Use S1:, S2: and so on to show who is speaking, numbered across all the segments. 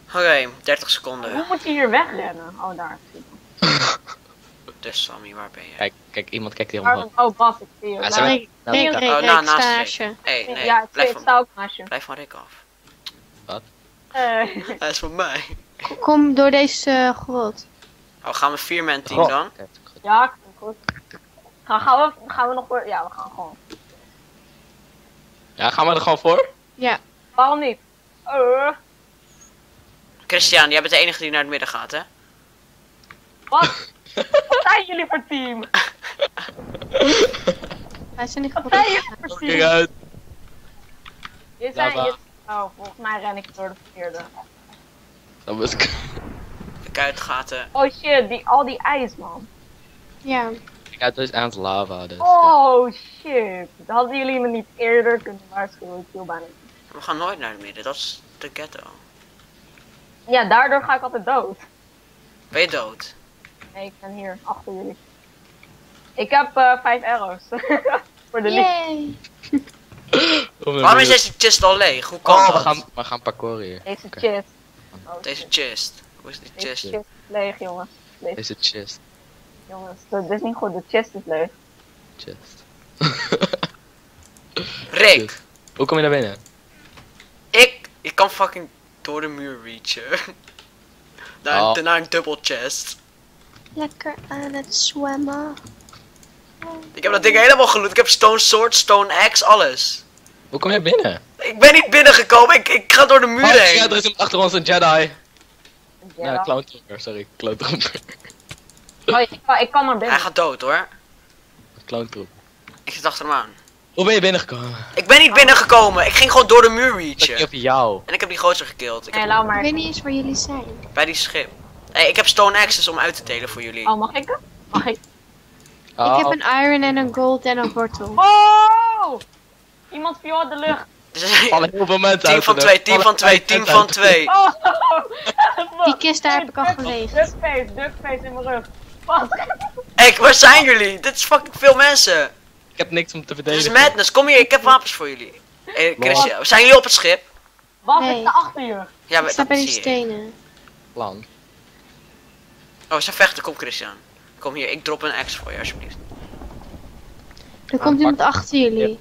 S1: Oké, 30 seconden.
S2: Hoe moet je hier wegrennen? Oh, daar.
S1: Dus Sammy, waar ben je?
S3: Kijk, iemand kijkt hier omhoog.
S2: Oh, Bas, ik zie je.
S3: Ja,
S2: Daar.
S3: zijn we-
S4: Rick, Rick,
S3: Oh,
S4: Rick,
S1: nou,
S4: Rick,
S1: naast
S4: sta
S1: Rick.
S4: naast je.
S1: Hey, nee,
S2: Ja,
S1: blijf
S2: ik
S1: van,
S2: sta ook naast je.
S1: blijf van Rick af.
S2: Eh,
S1: Hij is van mij.
S4: Kom door deze grot.
S1: Oh, gaan we 4-man team
S3: Oh,
S1: dan?
S3: oké, goed.
S2: ja, goed. Gaan we nog voor... Ja, we gaan gewoon.
S3: Ja, gaan we er gewoon voor?
S4: Ja.
S2: Waarom niet?
S1: Christian, jij bent de enige die naar het midden gaat, hè?
S2: Wat? Wat zijn jullie voor team?
S4: Wij zijn niet
S2: Wat
S4: goed.
S2: zijn jullie voor
S3: Kijk
S2: team?
S3: uit.
S2: Je zijn...
S3: Lava.
S2: Oh, volgens mij ren ik door de verkeerde.
S3: Dat was ik.
S1: Kijk uit, gaten.
S2: Oh shit, al die ijs, man.
S4: Ja.
S3: Kijk uit, dus aan het lava. Dus,
S2: Oh shit. Hadden jullie me niet eerder kunnen waarschuwen? Ik viel bijna niet.
S1: We gaan nooit naar het midden, dat is de ghetto.
S2: Ja, daardoor ga ik altijd dood.
S1: Ben je dood?
S2: Nee, ik ben hier, achter jullie. Ik heb 5 arrows. Voor de licht.
S4: Yay.
S1: Waarom is deze chest al leeg? Hoe kan
S3: Oh,
S1: dat?
S3: we gaan parkour hier.
S2: Deze
S3: Oké.
S2: chest.
S1: Deze chest. Hoe is die
S2: Deze
S1: chest?
S2: chest is leeg, jongens.
S3: Deze chest.
S2: Jongens, dat is niet goed. De chest is leeg.
S3: Chest.
S1: Rick!
S3: Hoe kom je naar binnen?
S1: Ik kan fucking door de muur reachen. Naar een dubbel chest.
S4: Lekker aan het zwemmen.
S1: Ik heb dat ding helemaal geloot. Ik heb stone sword, stone axe, alles.
S3: Hoe kom je binnen?
S1: Ik ben niet binnengekomen. Ik ga door de muur
S3: Oh,
S1: heen.
S3: ja, er is achter ons een Jedi.
S2: Ja.
S3: Ja, clown trooper, sorry. Clown trooper.
S2: Oh, ik kan naar
S1: Hij
S2: binnen.
S1: gaat dood hoor.
S3: Clown trooper.
S1: Ik zit achter hem aan.
S3: Hoe ben je binnengekomen?
S1: Ik ben niet binnengekomen. Ik ging gewoon door de muur
S3: Dat is
S1: reachen.
S3: op jou.
S1: En ik heb die gozer gekillt. Ik
S2: Nee,
S1: heb
S2: laat
S4: Ik
S2: maar.
S4: weet niet eens waar jullie zijn.
S1: bij die schip. Hey, ik heb stone axes om uit te delen voor jullie.
S2: Oh, mag ik hem? Mag ik?
S3: Oh,
S4: Ik heb een iron en een gold en een wortel.
S2: Oh! Iemand viel uit de lucht.
S1: Dus er
S3: vallen heel veel mensen
S1: team
S3: uit
S1: van
S3: de
S1: 2,
S3: lucht.
S1: team van
S3: Vallen
S1: 2, team van 2.
S2: Oh!
S4: Die kist daar heb ik al gelegd.
S2: Duckface in mijn rug. Wat?
S1: Hey, waar zijn jullie? Dit is fucking veel mensen.
S3: Ik heb niks om te
S1: Dit
S3: verdedigen.
S1: is madness. Kom hier, ik heb wapens voor jullie. Hey, Christian, zijn jullie op het schip?
S2: Wat?
S4: Nee.
S2: Ik sta achter je.
S1: Ja,
S4: Ik sta bij die
S1: zie ik.
S4: stenen.
S3: Plan.
S1: Oh, ze vechten. Kom Christian. Kom hier, ik drop een axe voor je alsjeblieft.
S4: Er komt iemand achter jullie.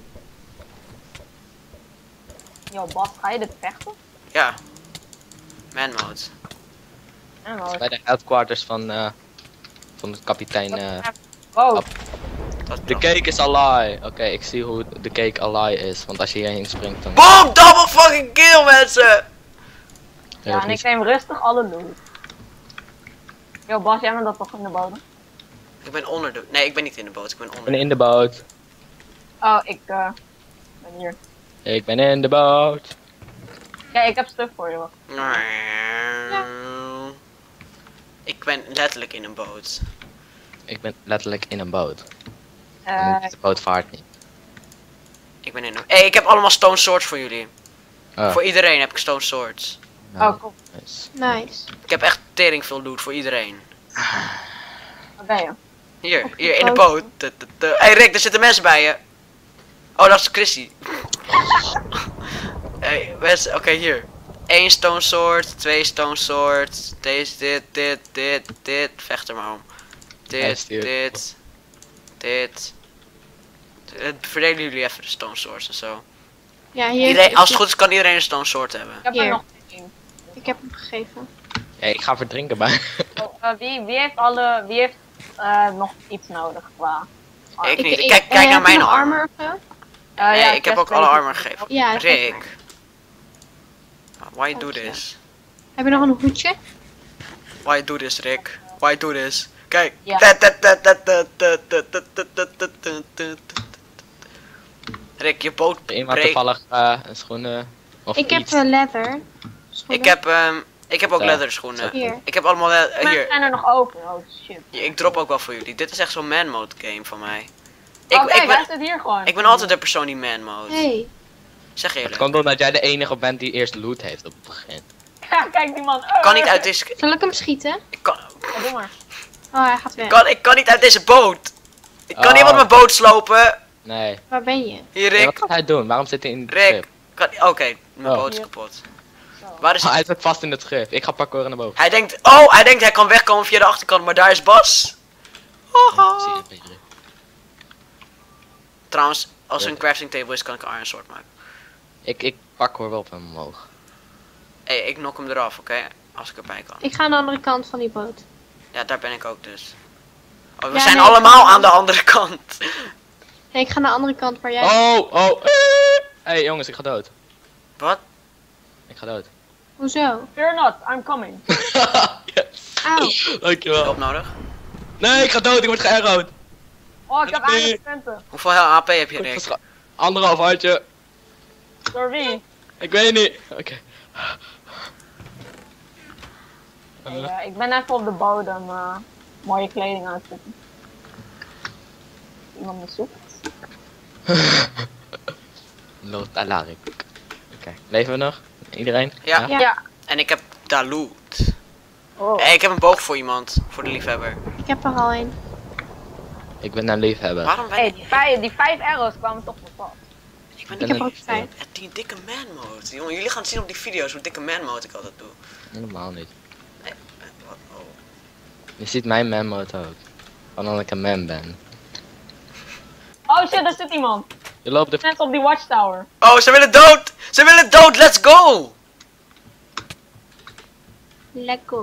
S2: Yo, Bas, ga je dit vechten?
S1: Ja. Man mode.
S2: Ja, man.
S3: Bij de headquarters van de kapitein.
S2: Oh,
S1: Dat
S3: De cake is ally. Oké, ik zie hoe de cake ally is. Want als je hierheen springt dan...
S1: Boom! Double fucking kill mensen!
S2: ja, en ik neem rustig alle loot. Yo, Bas, jij bent dat toch in de bodem?
S1: Ik ben onder de... Nee, ik ben niet in de boot. Ik ben
S3: Ik
S1: onder.
S3: ben in de boot.
S2: Oh, ik ben hier.
S3: Ik ben in de boot.
S2: Kijk, ik heb stuff voor je. Wacht.
S1: Ik ben letterlijk in een boot.
S3: Ik ben letterlijk in een boot.
S2: Eh,
S3: De boot vaart niet.
S1: Ik ben in een... Hey, ik heb allemaal stone swords voor jullie.
S3: Oh,
S1: Voor iedereen heb ik stone swords.
S3: nou,
S2: oh, cool.
S3: nice.
S4: Nice.
S1: Ik heb echt tering veel loot voor iedereen.
S2: Waar ben je?
S1: Hier in de boot. Hey Rick, er zitten mensen bij je. Oh, dat is Chrissy. Hey, mensen, oké, hier. 1 stone sword, 2 stone swords. Deze, dit. Vecht er maar om. Dit. Verdelen jullie even de stone swords en zo.
S4: Ja, hier.
S1: Iedereen, als het goed is, kan iedereen een stone sword hebben.
S2: Ik heb
S4: Hier.
S2: er nog één.
S4: Ik heb hem gegeven.
S3: Hey, ik ga verdrinken bij.
S2: Oh, wie heeft nog iets nodig qua...
S1: Ik niet.
S4: Ik-
S1: Kijk
S4: heb
S1: naar
S4: je
S1: mijn
S4: nog
S1: armor.
S4: of zo?
S1: Nee,
S2: ja,
S1: ik heb ook
S2: chestplate.
S1: alle armor gegeven.
S4: Ja, dat geeft
S1: Rick. Why do this?
S4: Heb je nog een hoedje?
S1: Why do this, Rick? Why do this? Kijk.
S2: Ja.
S1: Rick, je boot
S3: Iemand
S1: breekt.
S3: toevallig een schoenen of
S4: Ik heb
S3: iets.
S4: leather.
S1: Ik heb ook
S3: Zo.
S1: leather schoenen.
S4: Hier.
S1: Ik heb allemaal
S2: Maar
S1: hier.
S2: zijn er nog open? Oh shit.
S1: Ik drop ook wel voor jullie. Dit is echt zo'n man mode game van mij.
S2: Oh kijk, hij
S1: ben,
S2: zit hier gewoon.
S1: ik ben altijd de persoon die man mode.
S4: Hey.
S1: Zeg
S3: Het
S1: eerlijk.
S3: komt omdat jij de enige bent die eerst loot heeft op het begin.
S2: Ja, kijk die man.
S1: Ik kan niet uit deze.
S4: Zal ik hem schieten?
S1: Ik kan,
S2: Ja, doe maar.
S4: Oh, hij gaat weg.
S1: ik kan niet uit deze boot. Ik kan
S3: Oh.
S1: niet op mijn boot slopen.
S3: Nee.
S4: Waar ben je?
S1: Hier,
S3: Hey,
S1: Rick.
S3: wat gaat hij doen? Waarom zit hij in het
S1: Rick.
S3: schip?
S1: Oké, mijn
S3: Oh.
S1: boot is
S2: Hier.
S1: kapot.
S2: Zo.
S1: Waar is
S3: Hij
S1: hij?
S3: zit vast in het schip. Ik ga parkouren naar boven.
S1: Hij denkt, hij kan wegkomen via de achterkant, maar daar is Bas. Haha.
S3: Zie je het beetje.
S1: Trouwens, als er een crafting table is, kan ik een iron sword maken.
S3: Ik parkour wel op hem omhoog.
S1: Hé, ik knock hem eraf, oké? Als ik erbij kan.
S4: Ik ga aan de andere kant van die boot.
S1: Ja, daar ben ik ook dus. Oh, we
S4: Ja,
S1: zijn
S4: nee,
S1: allemaal aan de andere kant.
S4: Nee, ik ga naar de andere kant waar jij...
S3: Oh. Hey jongens, ik ga dood.
S1: Wat?
S3: Ik ga dood.
S4: Hoezo?
S2: Fear not, I'm coming.
S3: Yes.
S4: Auw.
S3: Dankjewel.
S1: Hulp nodig?
S3: Nee, ik ga dood. Ik word gearrowd.
S2: Oh, ik heb
S3: Nee.
S2: eindelijk punten.
S1: Hoeveel HP heb je, Rick?
S3: Anderhalf hartje.
S2: Door wie?
S3: Ik weet niet. Oké.
S2: Hey, ik ben even op de bodem mooie kleding aan het zoeken. Iemand me zoekt.
S3: Lood Alarik. Oké, leven we nog? Iedereen?
S1: Ja.
S2: Ja.
S1: En ik heb Dalut.
S2: Oh.
S1: Hé, ik heb een boog voor iemand. Voor de liefhebber.
S4: Ik heb er al een.
S3: Ik ben een liefhebber.
S1: Waarom ben
S2: Hey,
S1: ik...
S2: die 5 arrows kwamen toch op pad.
S1: Ik ben
S3: Ben
S4: Ik heb
S3: ik-
S4: er ook 5.
S1: die dikke man mode. Jongen, jullie gaan het zien op die video's hoe dikke man mode ik altijd doe.
S3: Helemaal niet.
S1: Wat? Oh.
S3: Je ziet mijn man mode ook. Omdat ik een man ben.
S2: Oh shit, daar zit iemand.
S3: Je loopt de...
S2: Net op die watchtower.
S1: Oh, ze willen dood! Ze willen dood! Let's go!
S4: Lekker.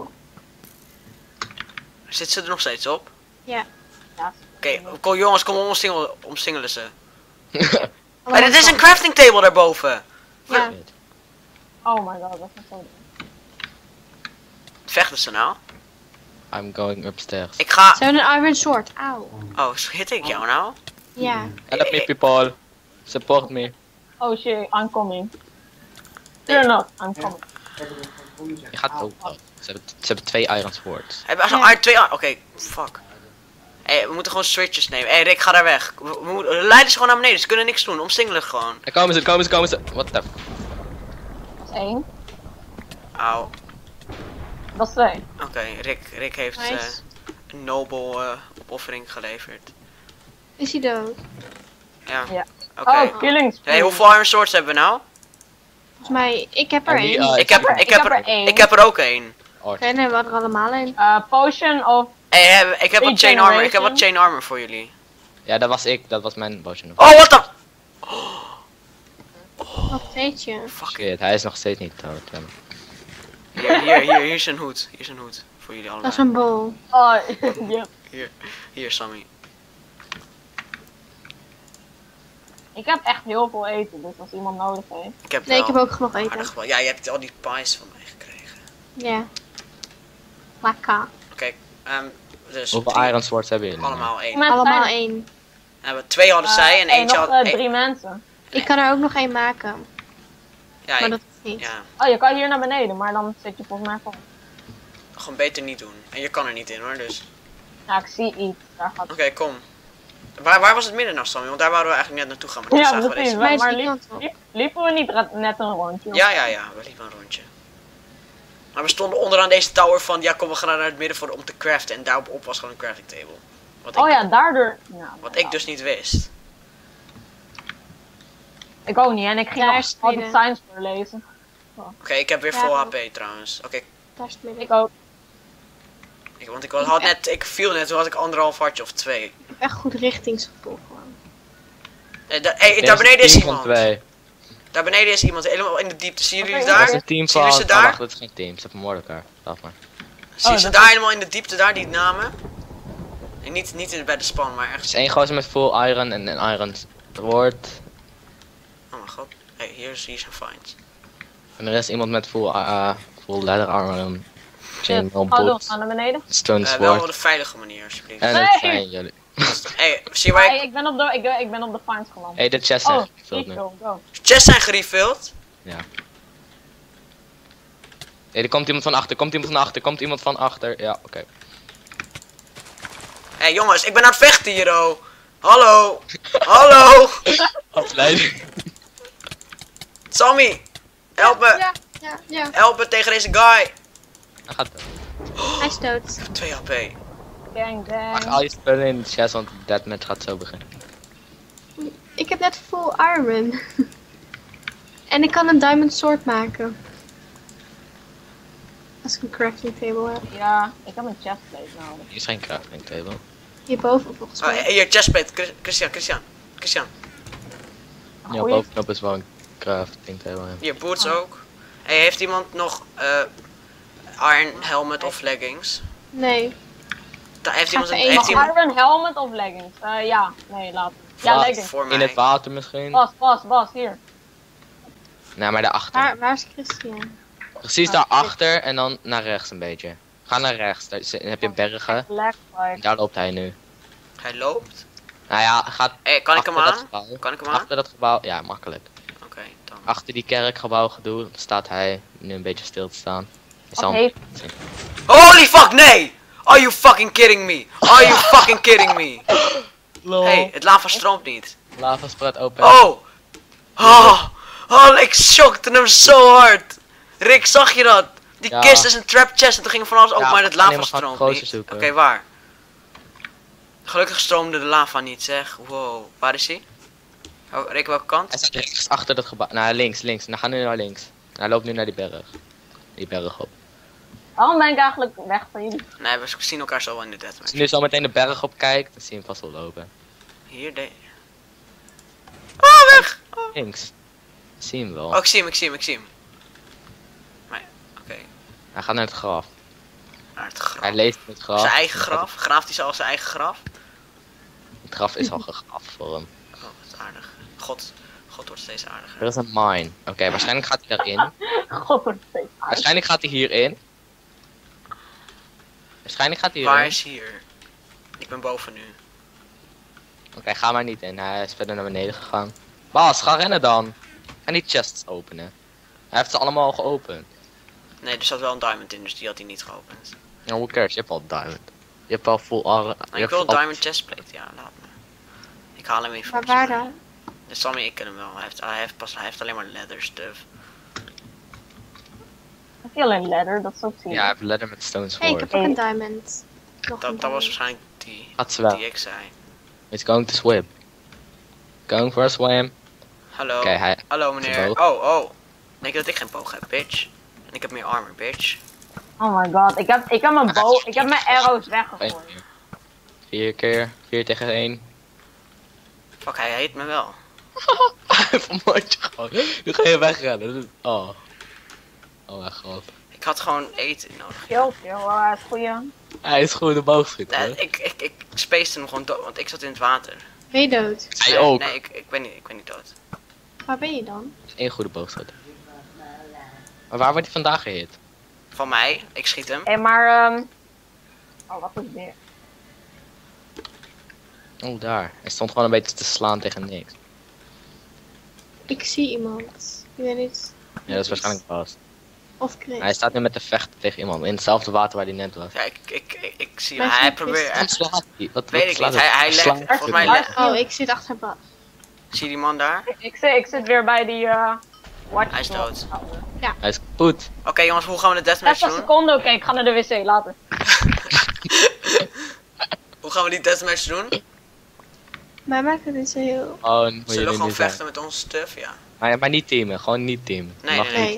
S1: Zit ze er nog steeds op?
S4: Ja.
S2: Ja.
S1: Oké, kom jongens, kom omsingelen ze.
S4: Allemaal
S1: Hey, dit is een
S4: kant.
S1: crafting table daarboven.
S4: Ja.
S2: Oh my god, dat is zo.
S1: Vechten ze nou?
S3: I'm going upstairs.
S1: Ik ga...
S4: Ze hebben een iron sword. Auw.
S1: Oh, hit ik jou nou?
S4: Ja.
S3: Help me people. Support me.
S2: Oh shit, I'm coming. Fear not, I'm coming.
S3: Je gaat ook dood. Ze hebben 2 iron swords.
S1: Hebben we zo'n twee... Oké, fuck. Hey, we moeten gewoon switches nemen. Hey Rick, ga daar weg. Leiden ze gewoon naar beneden, ze kunnen niks doen. Omsingelen gewoon.
S3: Daar komen ze. What the...
S2: Dat is 1.
S1: Auw.
S2: Dat is 2.
S1: Oké, Rick heeft
S4: Nice.
S1: een nobel opoffering geleverd.
S4: Is hij dood?
S1: Ja.
S2: Ja.
S1: Oké.
S2: Oh, killing spree.
S1: Hey, hoeveel iron swords hebben we nou?
S4: Volgens mij, ik heb er
S3: En wie,
S4: één.
S1: Ik heb er ook één.
S4: Oké, nee, we hadden er allemaal een.
S2: Potion of...
S1: Hey, ik heb wat chain armor. Ik heb wat
S2: Regeneration.
S1: chain armor voor jullie.
S3: Ja, dat was ik. Dat was mijn potion.
S1: Oh, what the...
S4: Wat weet je?
S1: Fuck.
S3: Shit, hij is nog steeds niet dood.
S1: Hier is zijn hoed. Hier is een hoed. Voor jullie
S4: Dat
S1: allemaal.
S4: is een bol.
S2: Oh, ja.
S1: Hier, Sammy.
S2: Ik heb echt heel veel eten, dus als iemand nodig heeft.
S1: Ik heb
S4: Nee, ik
S1: wel
S4: heb ook genoeg eten.
S1: aardig wel. Ja, je hebt al die pies van mij gekregen.
S4: Ja. Lekker.
S1: Oké, dus
S3: Hoeveel
S1: 3,
S3: iron swords hebben jullie?
S1: allemaal één.
S2: Mensen
S4: Allemaal
S2: zijn-
S4: één.
S1: En hebben 2 hadden zij en eentje
S2: nog,
S1: had...
S2: 3 mensen.
S4: Ik kan er ook nog één maken.
S1: Ja,
S4: Maar dat is niet.
S1: ja,
S2: Oh, je kan hier naar beneden, maar dan zit je volgens mij vol.
S1: gewoon beter niet doen. En je kan er niet in hoor, dus...
S2: Ja, ik zie iets. Daar gaat
S1: Oké, kom. Waar was het midden nou, Sammy? Want daar wouden we eigenlijk net naartoe gaan, maar toen
S2: Ja,
S1: zagen we
S2: precies.
S1: deze...
S4: Mij is
S2: Maar
S4: die kant op.
S2: liepen we niet net een rondje?
S1: Ja, we liepen een rondje. Maar we stonden onderaan deze tower van, ja kom we gaan naar het midden om te craften. En daarop was gewoon een crafting table. Wat ik,
S2: Oh ja, daardoor. Nou,
S1: wat ik dus niet wist.
S2: Ik ook niet, en ik ging
S4: Daar
S2: nog
S4: is het
S2: altijd
S4: midden.
S2: science voorlezen.
S1: Oké, ik heb weer
S4: Ja,
S1: vol
S4: goed.
S1: HP trouwens. Oké,
S4: Daar is het midden.
S2: Ik ook.
S1: want ik viel net, toen had ik 1,5 hartje of 2.
S4: Ik heb echt goed richtingsgevoel gewoon.
S1: Daar beneden is
S3: Team van
S1: iemand.
S3: 2.
S1: Daar beneden is iemand, helemaal in de diepte. Zien jullie
S2: Oké,
S3: Dat
S1: daar?
S3: is een team
S1: Zien
S3: van...
S1: jullie ze
S3: Oh,
S1: daar?
S3: wacht, dat is geen team. Ze vermoorden elkaar. Laat maar.
S1: Zie je ze
S2: dat
S1: daar
S2: is-
S1: helemaal in de diepte, daar die namen? En niet bij de span, maar
S3: Er
S1: echt.
S3: is één gozer met full iron en een iron sword.
S1: Oh mijn god. Hey, hier zijn finds.
S3: En er is iemand met full leather armor en chainmail
S2: Ga door,
S3: boots,
S2: ga naar beneden.
S3: stone
S1: Wel op
S3: sword.
S1: de veilige manier, alsjeblieft.
S3: En
S2: Nee!
S3: dat zijn jullie.
S1: Hey, zie je waar
S2: Hey, ik ben op de farms geland.
S3: Hey, de chest zijn
S2: Oh,
S3: gevuld nu.
S2: go.
S1: chests zijn gerefilled?
S3: Ja. Hey, er komt iemand van achter, Ja, oké.
S1: Hey jongens, ik ben aan het vechten hier, oh. Hallo. Hallo.
S3: Afleiding.
S1: Sammy. Help me.
S4: Ja.
S1: Help me tegen deze guy.
S3: Hij gaat dood.
S4: Hij is dood.
S1: 2 HP.
S2: Gang,
S3: Mag
S2: gang.
S3: al je spullen in de chest, want de deathmatch gaat zo beginnen.
S4: Ik heb net full iron. En ik kan een diamond sword maken. Als ik een crafting table heb.
S2: Ja, ik heb een chestplate nodig.
S3: Hier is geen crafting table.
S4: Hierboven volgens
S1: Oh,
S4: mij.
S1: hier, chestplate. Christian.
S3: Ja,
S2: Goeie.
S3: bovenop is wel een crafting table. Ja.
S1: Hier, boots ook. Hey, heeft iemand nog iron helmet of leggings?
S4: Nee.
S1: Heeft iemand een...
S4: even
S1: Heeft
S4: één.
S1: iemand...
S2: Iron helmet of leggings? Ja, nee, laat. Ja,
S3: Wat?
S2: leggings.
S1: Voor
S3: In
S1: mij.
S3: het water misschien?
S2: Bas, hier.
S3: Nee, maar daarachter.
S4: Waar is Christian?
S3: Precies daarachter en dan naar rechts een beetje. Ga naar rechts, daar heb je bergen.
S2: Black
S3: En daar loopt hij nu.
S1: Hij loopt.
S3: Nou ja, gaat
S1: Hey, kan ik hem
S3: achter dat
S1: aan?
S3: gebouw.
S1: Kan ik hem aan?
S3: Achter dat gebouw, ja, makkelijk.
S1: Oké, dan.
S3: Achter die kerkgebouw gedoe staat hij nu een beetje stil te staan. Is
S2: Wat
S3: dan-
S2: heeft
S1: Holy fuck, nee! Are you fucking kidding me? Are you fucking kidding me? Hey, het lava stroomt niet.
S3: Lava spread open.
S1: Oh! Oh, ik shockte hem zo hard. Rick, zag je dat? Die
S3: Ja.
S1: kist is een trap chest en toen ging van alles open,
S3: Ja,
S1: maar het
S3: we gaan
S1: lava
S3: helemaal
S1: stroomt
S3: gozer
S1: niet.
S3: zoeken.
S1: Oké, waar? Gelukkig stroomde de lava niet, zeg. Wow, waar is hij? Oh, Rick, welke kant?
S3: Hij staat rechts achter dat gebouw. Nou, links. En dan gaan we nu naar links. Hij loopt nu naar die berg. Die berg op.
S2: Waarom ben ik eigenlijk weg van jullie?
S1: Nee, we zien elkaar zo wel in de
S3: Als
S1: deathmatch.
S3: je nu zo meteen de berg op kijkt, dan zie je hem vast wel lopen.
S1: Hier, Ah, weg!
S3: Links. Zie je hem wel.
S1: Oh, ik zie hem. Maar, oké.
S3: Hij gaat naar het graf.
S1: Naar het graf.
S3: Hij leest in het graf.
S1: Zijn eigen graf? Graaft hij zelf zijn eigen graf?
S3: Het graf is al gegraft voor hem.
S1: Oh, wat aardig. God wordt steeds aardiger.
S3: Er is een mine. Oké, waarschijnlijk gaat hij daarin.
S2: God, wordt steeds aardig.
S3: Waarschijnlijk gaat hij hierin. Waarschijnlijk gaat hij
S1: Waar
S3: hierin.
S1: is hier? Ik ben boven nu.
S3: Oké, ga maar niet in. Hij is verder naar beneden gegaan. Bas, ga rennen dan. Ga die chests openen. Hij heeft ze allemaal al geopend.
S1: Nee, er zat wel een diamond in, dus die had hij niet geopend.
S3: Ja, who cares? Je hebt al diamond. Je hebt al full armor.
S1: Nou, ik wil een diamond chestplate, ja, laat me. Ik haal hem even.
S4: Maar
S1: volgens
S4: waar
S1: mij.
S4: dan?
S1: Dus Sammy, ik ken hem wel. Hij heeft alleen maar leather stuff.
S2: Heb je alleen leather? Dat is ook zien.
S3: Ja, hij heeft leather met stone
S4: Hey, ik
S3: sword.
S4: heb ook een diamond. Nog een
S1: Dat was
S4: diamond.
S1: waarschijnlijk die
S3: Gaat ze wel.
S1: die ik zei.
S3: He's going to swim. Going for a swim.
S1: Hallo.
S3: Oké, hij...
S1: Hallo meneer.
S3: Zijn
S1: Oh. Denk je dat ik geen boog heb, bitch? En ik heb meer armor, bitch.
S2: Oh my god, ik heb mijn bow, ik heb mijn arrows weggegooid.
S3: 4 keer. 4 tegen 1.
S1: Fuck, hij heet me wel.
S3: Hij vermoordt je gewoon. Nu ga je wegrennen. Oh. Oh mijn god.
S1: Ik had gewoon eten nodig.
S2: Chill, is goeie.
S3: Hij is gewoon de boogschutter.
S1: Nee, ik spaced hem gewoon dood, want ik zat in het water.
S4: Ben je dood?
S3: Hij
S1: Nee,
S3: ook.
S1: Nee, ik ben niet dood.
S4: Waar ben je dan?
S3: Eén goede boogschutter. Maar waar wordt hij vandaag gehit?
S1: Van mij, ik schiet hem.
S2: Hé, maar oh, wat is dit?
S3: Oh, daar. Hij stond gewoon een beetje te slaan tegen niks.
S4: Ik zie iemand. Ik weet niet.
S3: Ja, dat is waarschijnlijk Bas.
S4: Of Chris.
S3: Hij staat nu met te vechten tegen iemand in hetzelfde water waar hij net was.
S1: Ja, ik zie
S4: Maar
S1: hem. Hij
S4: zie je
S1: probeert.
S3: Wat slaat hij? Wat
S1: Weet ik
S3: slaat
S1: niet. Hij
S3: Slaat-
S1: legt. Volgens mij legt.
S4: Oh, ik zit achter Bas.
S1: Zie je die man daar?
S2: Ik zit weer bij die watch.
S1: Hij is dood.
S3: Hij is kapot.
S1: Oké jongens, hoe gaan we de deathmatch
S2: Even een
S1: doen?
S2: seconde, oké, ik ga naar de wc, later.
S1: Hoe gaan we die deathmatch doen?
S4: Maar maakt het niet zo heel...
S3: Oh, moet
S1: Zullen
S3: jullie
S1: we gewoon
S3: niet zijn.
S1: vechten met onze stuff? Ja.
S3: Maar niet teamen, gewoon niet teamen.
S1: Nee,
S3: Mag
S1: nee,
S3: niet.
S4: Nee.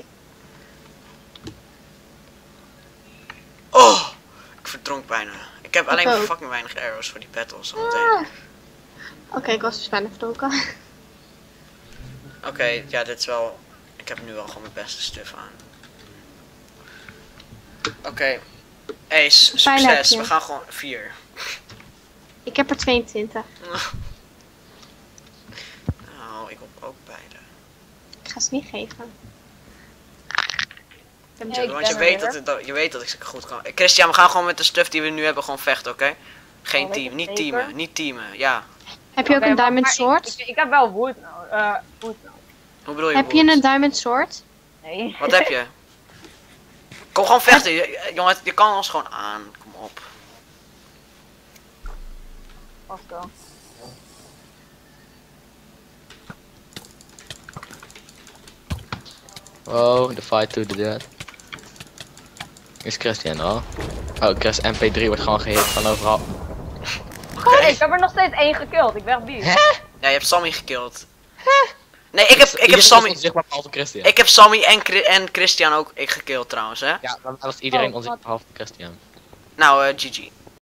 S1: Oh! Ik verdronk bijna. Ik heb alleen
S4: ook.
S1: fucking weinig arrows voor die battles zometeen.
S4: Oké, ik was dus bijna verdronken.
S1: Oké, ja, dit is wel. Ik heb nu wel gewoon mijn beste stuff aan. Oké. Hey, succes.
S4: heb je.
S1: We gaan gewoon 4.
S4: Ik heb er 22.
S1: Nou, ik op ook beide.
S4: Ik ga ze niet geven. Ik heb
S2: Hey, ik
S1: Want je
S2: ben
S1: weet,
S2: er
S1: je weet dat ik ze goed kan. Christian, we gaan gewoon met de stuff die we nu hebben gewoon vechten, oké? Geen
S2: Oh, weet
S1: team,
S2: je
S1: niet
S2: zeker?
S1: teamen, niet teamen. Ja.
S4: Heb je ook
S2: Oké,
S4: een
S2: maar
S4: diamond sword?
S2: Ik heb wel wood nou. Wood nou.
S1: Hoe bedoel je?
S4: Heb je
S1: Wood?
S4: een diamond sword?
S2: Nee.
S1: Wat heb je? Kom gewoon vechten, jongen, je kan ons gewoon aan. Kom op.
S2: Let's go.
S3: Oh, the fight to the death. Is Christian al? Oh, Chris MP3 wordt gewoon gehit van overal.
S2: Hey, ik heb er nog steeds 1 gekild, ik ben bier.
S1: Ja, je hebt Sammy gekillt. Nee, ik heb Sammy.
S3: Onzichtbaar behalve Christian.
S1: Ik heb Sammy en Christian ook gekild trouwens, hè.
S3: Ja, dan was iedereen onzichtbaar behalve Christian.
S1: Nou, GG.